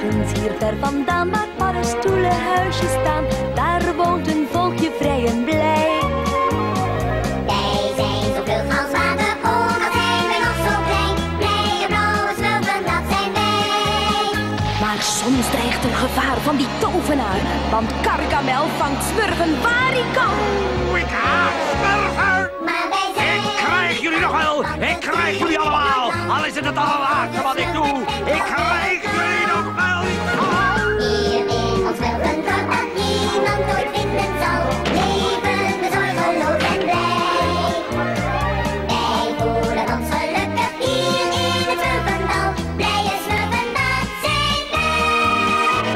Ergens hier ver vandaan, waar paddenstoelenhuisjes staan, daar woont een volkje vrij en blij. Wij zijn zoveel als water, oh wat zijn we nog zo klein. Blije blauwe smurfen, dat zijn wij. Maar soms dreigt er gevaar van die tovenaar, want Gargamel vangt smurfen waar hij kan. Ik haat smurfen! Maar wij zijn... Ik krijg jullie nog wel! Ik krijg jullie allemaal! Al is het het allerlaatste wat ik doe! Ik krijg jullie nog wel! Hier in ons smurfendorp dat niemand ooit vinden zal, leven we zorgeloos en blij. Wij voelen ons gelukkig hier in het smurfendal. Blije smurfen, dat zijn wij.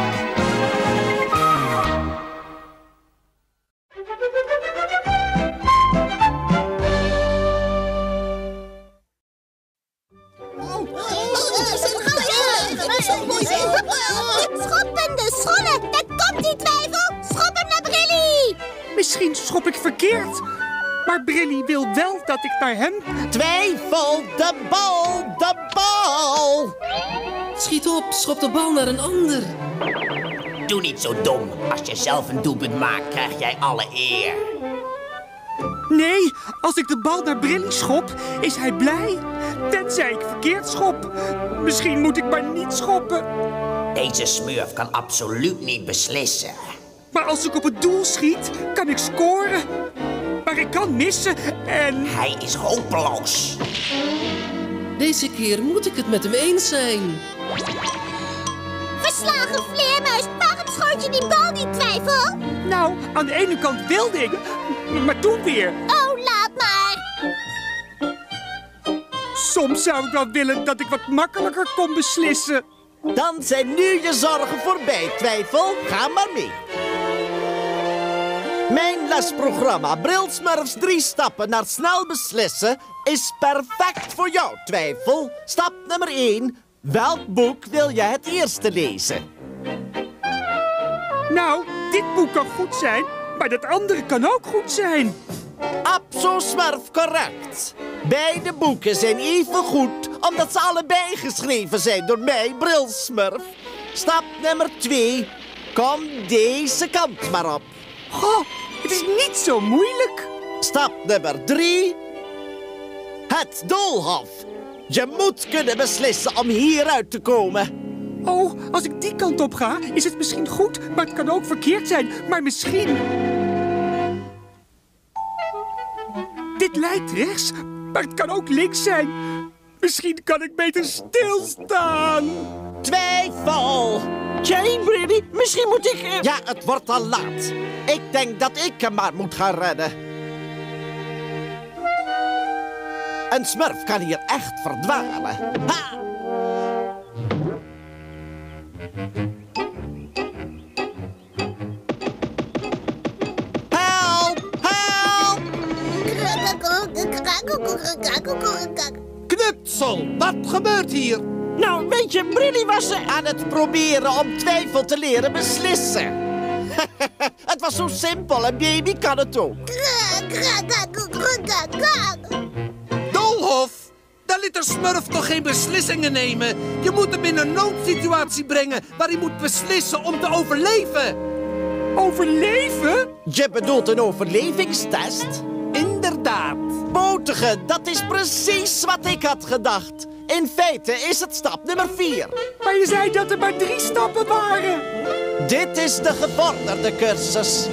Schoppende schoenen, daar komt die Twijfel. Schop hem naar Brilly. Misschien schop ik verkeerd. Maar Brilly wil wel dat ik naar hem... Twijfel, de bal, de bal! Schiet op, schop de bal naar een ander. Doe niet zo dom. Als je zelf een doelpunt maakt, krijg jij alle eer. Nee, als ik de bal naar Brilly schop, is hij blij. Tenzij ik verkeerd schop. Misschien moet ik maar niet schoppen. Deze smurf kan absoluut niet beslissen. Maar als ik op het doel schiet, kan ik scoren. Maar ik kan missen en... Hij is hopeloos. Deze keer moet ik het met hem eens zijn. Verslagen vleermuis, waarom schoot je die bal niet, Twijfel? Nou, aan de ene kant wilde ik, maar toen weer. Oh, laat maar. Soms zou ik wel willen dat ik wat makkelijker kon beslissen. Dan zijn nu je zorgen voorbij, Twijfel. Ga maar mee. Mijn lesprogramma Brilsmurfs 3 stappen naar snel beslissen is perfect voor jou, Twijfel. Stap nummer 1. Welk boek wil je het eerste lezen? Nou, dit boek kan goed zijn, maar dat andere kan ook goed zijn. Absoluut correct. Beide boeken zijn even goed, omdat ze allebei geschreven zijn door mij, Brilsmurf. Stap nummer 2. Kom deze kant maar op. Goh, het is niet zo moeilijk. Stap nummer 3. Het doolhof. Je moet kunnen beslissen om hieruit te komen. Oh, als ik die kant op ga, is het misschien goed, maar het kan ook verkeerd zijn. Maar misschien... Dit leidt rechts, maar het kan ook links zijn. Misschien kan ik beter stilstaan. Twijfel! Jane, Brilly, misschien moet ik... Ja, het wordt al laat. Ik denk dat ik hem maar moet gaan redden. Een smurf kan hier echt verdwalen. Ha! Help! Help! Knutsel, wat gebeurt hier? Nou, weet je, Brilly was aan het proberen om Twijfel te leren beslissen. Het was zo simpel, een baby kan het ook. Doolhof, daar liet de smurf toch geen beslissingen nemen? Je moet hem in een noodsituatie brengen waar hij moet beslissen om te overleven. Overleven? Je bedoelt een overlevingstest? Inderdaad. Botige, dat is precies wat ik had gedacht. In feite is het stap nummer 4. Maar je zei dat er maar 3 stappen waren. Dit is de gevorderde cursus.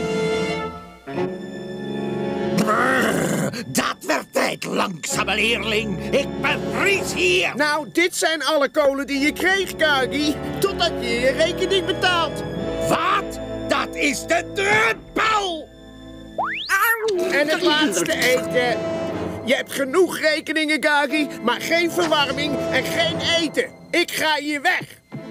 Brrr, dat werd tijd, langzame leerling. Ik bevries hier. Nou, dit zijn alle kolen die je kreeg, Kagi. Totdat je je rekening betaalt. Wat? Dat is de druppel! En het laatste eten. Je hebt genoeg rekeningen, Kagi, maar geen verwarming en geen eten. Ik ga hier weg.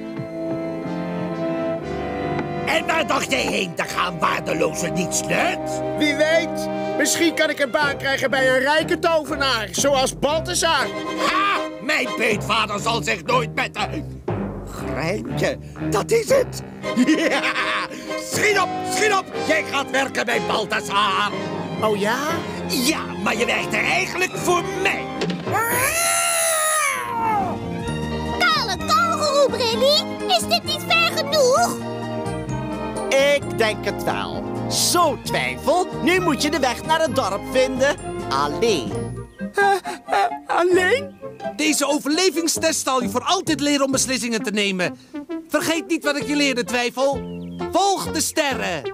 En waar dacht jij heen te gaan, waardeloze nietsnut? Wie weet, misschien kan ik een baan krijgen bij een rijke tovenaar, zoals Balthazar. Ha! Mijn peetvader zal zich nooit met een... Greintje, dat is het. Ja! Schiet op, jij gaat werken bij Balthazar. Oh ja? Ja, maar je werkt er eigenlijk voor mij. Kale kangeroe, Brilly. Brilly, is dit niet ver genoeg? Ik denk het wel. Zo, Twijfel. Nu moet je de weg naar het dorp vinden. Alleen. Alleen? Deze overlevingstest zal je voor altijd leren om beslissingen te nemen. Vergeet niet wat ik je leerde, Twijfel. Volg de sterren.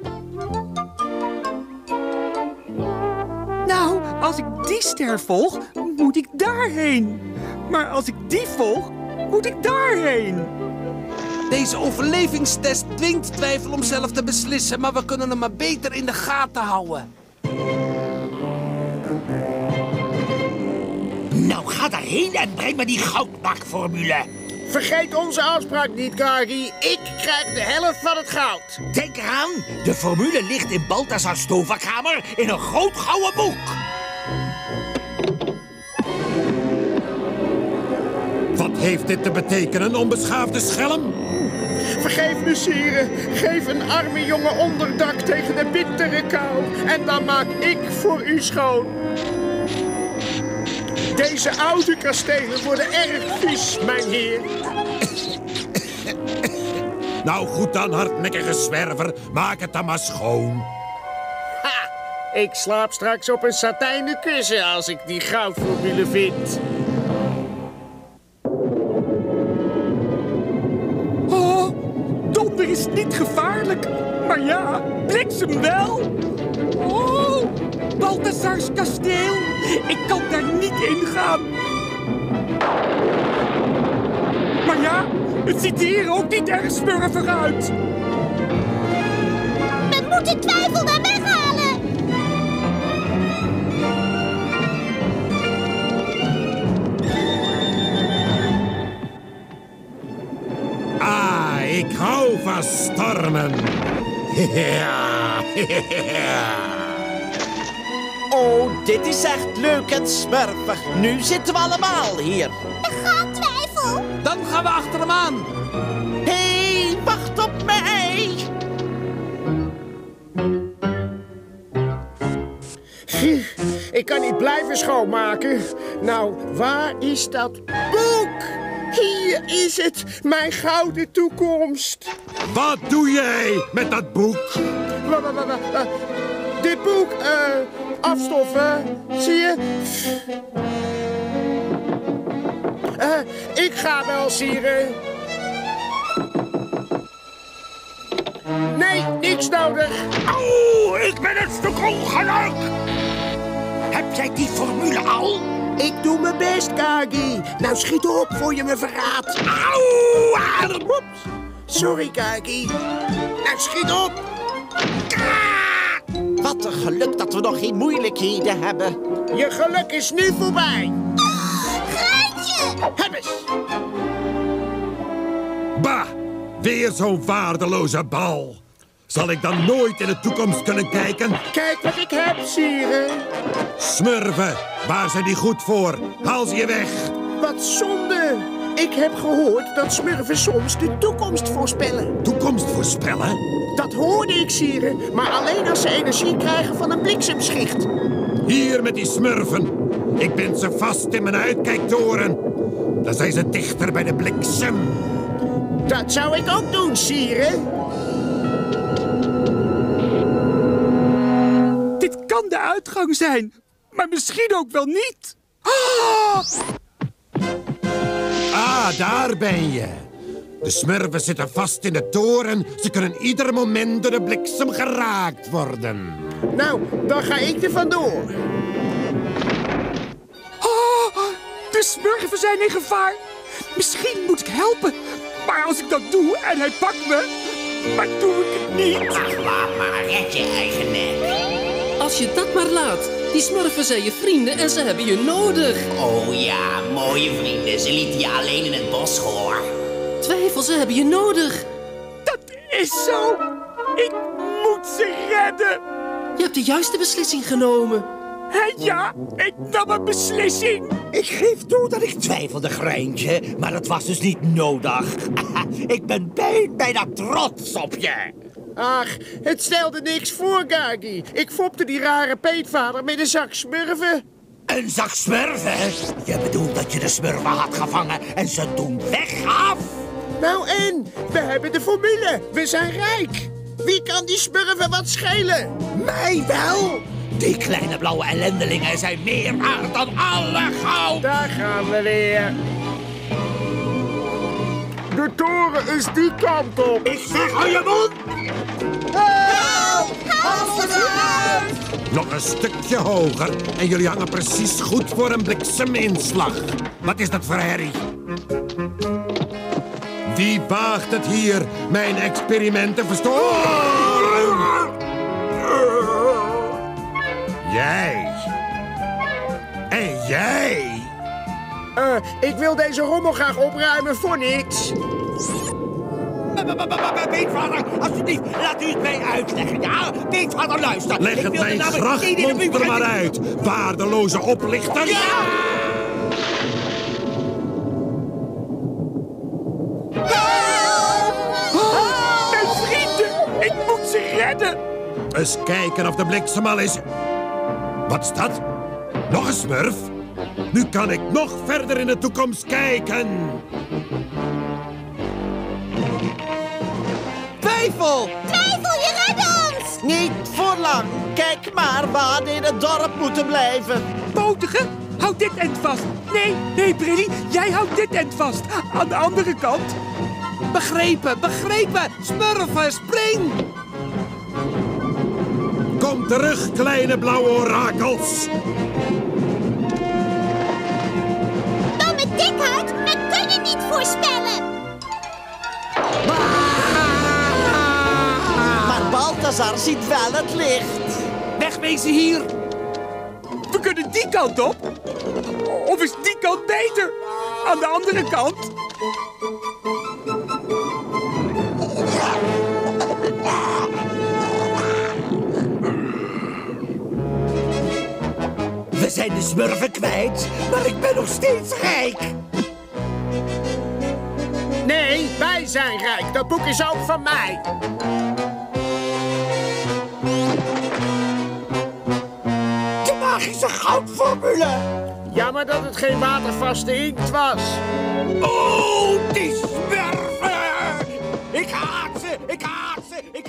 Nou, als ik die ster volg, moet ik daarheen. Maar als ik die volg, moet ik daarheen. Deze overlevingstest dwingt Twijfel om zelf te beslissen, maar we kunnen hem maar beter in de gaten houden. Nou, ga daarheen en breng me die goudmaakformule. Vergeet onze afspraak niet, Gagi. Ik krijg de helft van het goud. Denk eraan, de formule ligt in Balthazar's toverkamer in een groot gouden boek. Wat heeft dit te betekenen, onbeschaafde schelm? Vergeef me, sire. Geef een arme jongen onderdak tegen de bittere kou. En dan maak ik voor u schoon. Deze oude kastelen worden erg vies, mijn heer. Nou goed dan, hardnekkige zwerver. Maak het dan maar schoon. Ha! Ik slaap straks op een satijnen kussen als ik die goudformule vind. Oh, donder is niet gevaarlijk. Maar ja, bliksem wel. Oh, Balthazar's kasteel. Ik kan daar niet in gaan. Maar ja, het ziet hier ook niet erg smurfig uit. We moeten Twijfel daar weghalen. Ah, ik hou van stormen. Oh, dit is echt leuk en smurfig. Nu zitten we allemaal hier. Ga, Twijfel. Dan gaan we achter hem aan. Hé, wacht op mij. Ik kan niet blijven schoonmaken. Nou, waar is dat boek? Hier is het, mijn gouden toekomst. Wat doe jij met dat boek? Dit boek, afstoffen, zie je? Ik ga wel, sire. Nee, niks nodig. Auw, ik ben een stuk ongeluk. Heb jij die formule al? Ik doe mijn best, Gagi. Nou, schiet op voor je me verraadt. Auw! Oeps. Sorry, Gagi. Nou, schiet op. Wat een geluk dat we nog geen moeilijkheden hebben. Je geluk is nu voorbij. Greintje! Heb eens. Bah, weer zo'n waardeloze bal. Zal ik dan nooit in de toekomst kunnen kijken? Kijk wat ik heb, sire. Smurfen, waar zijn die goed voor? Haal ze je weg. Wat zonde. Ik heb gehoord dat smurfen soms de toekomst voorspellen. Toekomst voorspellen? Dat hoorde ik, sire. Maar alleen als ze energie krijgen van een bliksemschicht. Hier met die smurfen. Ik bind ze vast in mijn uitkijktoren. Dan zijn ze dichter bij de bliksem. Dat zou ik ook doen, sire. Dit kan de uitgang zijn, maar misschien ook wel niet. Ah, daar ben je. De smurfen zitten vast in de toren. Ze kunnen ieder moment door de bliksem geraakt worden. Nou, dan ga ik er vandoor. Oh, de smurfen zijn in gevaar. Misschien moet ik helpen. Maar als ik dat doe en hij pakt me, maar doe ik het niet. Ach, laat maar, red je eigen nek. Als je dat maar laat. Die smurfen zijn je vrienden en ze hebben je nodig. Oh ja, mooie vrienden. Ze lieten je alleen in het bos, hoor. Twijfel, ze hebben je nodig. Dat is zo. Ik moet ze redden. Je hebt de juiste beslissing genomen. Ja, ik nam een beslissing. Ik geef toe dat ik twijfelde, Greintje. Maar dat was dus niet nodig. Ik ben bijna trots op je. Ach, het stelde niks voor, Gagi. Ik fopte die rare peetvader met een zak smurfen. Een zak smurfen? Je bedoelt dat je de smurfen had gevangen en ze toen weggaf? Nou en? We hebben de formule. We zijn rijk. Wie kan die smurfen wat schelen? Mij wel! Die kleine blauwe ellendelingen zijn meer waard dan alle goud! Daar gaan we weer. De toren is die kant op. Ik zeg, hou je mond! Nog een stukje hoger en jullie hangen precies goed voor een blikseminslag. Wat is dat voor herrie? Wie waagt het hier mijn experiment te verstoren? Jij. En jij. Ik wil deze rommel graag opruimen voor niks. Beetvader, alsjeblieft, laat u het mij uitleggen, ja? Beetvader, luister. Leg het mijn grachtmonster maar uit, waardeloze oplichter. Ja! Mijn vrienden, ik moet ze redden. Eens kijken of de bliksem al is. Wat is dat? Nog een smurf? Nu kan ik nog verder in de toekomst kijken. Twijfel! Twijfel, je redt ons! Niet voor lang. Kijk maar, we hadden in het dorp moeten blijven. Potige, houd dit end vast. Nee, Brilly, jij houdt dit end vast. Aan de andere kant. Begrepen! Smurfen, spring! Kom terug, kleine blauwe orakels. Domme dikheid, we kunnen niet voorspellen. Maar Balthazar ziet wel het licht. Wegwezen hier! We kunnen die kant op. Of is die kant beter? Aan de andere kant. We zijn de smurfen kwijt, maar ik ben nog steeds rijk. Nee, wij zijn rijk. Dat boek is ook van mij. De magische goudformule. Jammer dat het geen watervaste inkt was. Oh, die smurfen! Ik haat ze, ik haat ze, ik